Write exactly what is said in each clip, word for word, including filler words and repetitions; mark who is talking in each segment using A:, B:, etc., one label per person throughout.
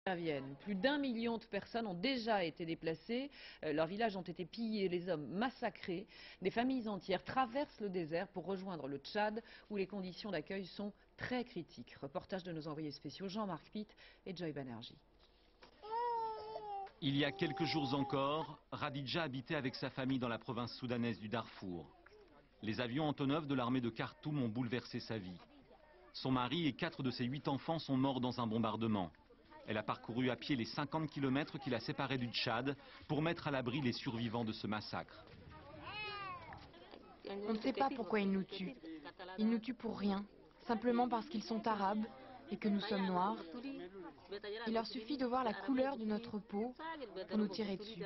A: Vienne. Plus d'un million de personnes ont déjà été déplacées, euh, leurs villages ont été pillés, les hommes massacrés. Des familles entières traversent le désert pour rejoindre le Tchad où les conditions d'accueil sont très critiques. Reportage de nos envoyés spéciaux Jean-Marc Pitt et Joy Banerjee.
B: Il y a quelques jours encore, Radija habitait avec sa famille dans la province soudanaise du Darfour. Les avions Antonov de l'armée de Khartoum ont bouleversé sa vie. Son mari et quatre de ses huit enfants sont morts dans un bombardement. Elle a parcouru à pied les cinquante kilomètres qui la séparaient du Tchad pour mettre à l'abri les survivants de ce massacre.
C: On ne sait pas pourquoi ils nous tuent. Ils nous tuent pour rien, simplement parce qu'ils sont arabes et que nous sommes noirs. Il leur suffit de voir la couleur de notre peau pour nous tirer dessus.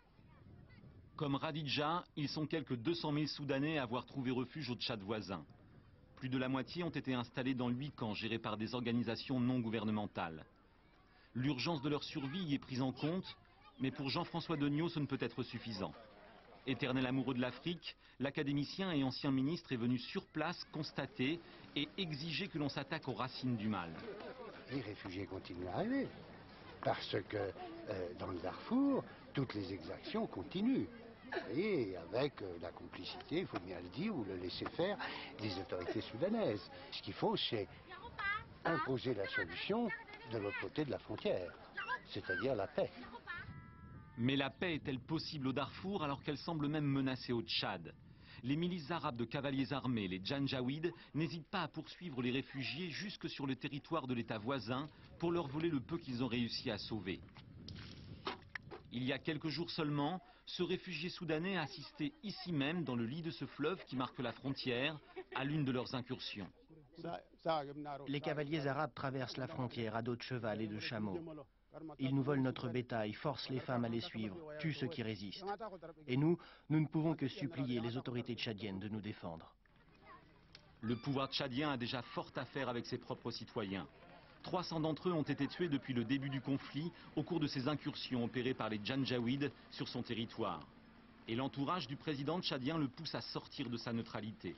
B: Comme Radija, ils sont quelques deux cent mille Soudanais à avoir trouvé refuge au Tchad voisin. Plus de la moitié ont été installés dans huit camps gérés par des organisations non gouvernementales. L'urgence de leur survie y est prise en compte, mais pour Jean-François Degnaud, ce ne peut être suffisant. Éternel amoureux de l'Afrique, l'académicien et ancien ministre est venu sur place constater et exiger que l'on s'attaque aux racines du mal.
D: Les réfugiés continuent à arriver, parce que euh, dans le Darfour, toutes les exactions continuent. Et avec euh, la complicité, il faut bien le dire, ou le laisser-faire des autorités soudanaises. Ce qu'il faut, c'est imposer la solution de l'autre côté de la frontière, c'est-à-dire la paix.
B: Mais la paix est-elle possible au Darfour alors qu'elle semble même menacée au Tchad? Les milices arabes de cavaliers armés, les Janjaouides, n'hésitent pas à poursuivre les réfugiés jusque sur le territoire de l'État voisin pour leur voler le peu qu'ils ont réussi à sauver. Il y a quelques jours seulement, ce réfugié soudanais a assisté ici même, dans le lit de ce fleuve qui marque la frontière, à l'une de leurs incursions.
E: Les cavaliers arabes traversent la frontière à dos de cheval et de chameau. Ils nous volent notre bétail, forcent les femmes à les suivre, tuent ceux qui résistent. Et nous, nous ne pouvons que supplier les autorités tchadiennes de nous défendre.
B: Le pouvoir tchadien a déjà fort à faire avec ses propres citoyens. trois cents d'entre eux ont été tués depuis le début du conflit au cours de ces incursions opérées par les Janjaouides sur son territoire. Et l'entourage du président tchadien le pousse à sortir de sa neutralité.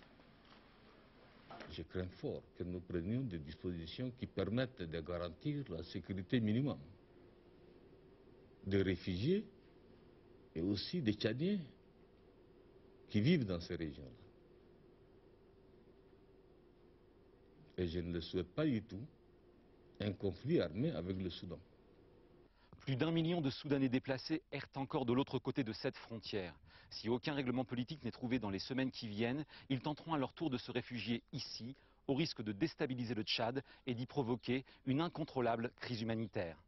F: Je crains fort que nous prenions des dispositions qui permettent de garantir la sécurité minimum des réfugiés et aussi des Tchadiens qui vivent dans ces régions-là. Et je ne le souhaite pas du tout, un conflit armé avec le Soudan.
B: Plus d'un million de Soudanais déplacés errent encore de l'autre côté de cette frontière. Si aucun règlement politique n'est trouvé dans les semaines qui viennent, ils tenteront à leur tour de se réfugier ici, au risque de déstabiliser le Tchad et d'y provoquer une incontrôlable crise humanitaire.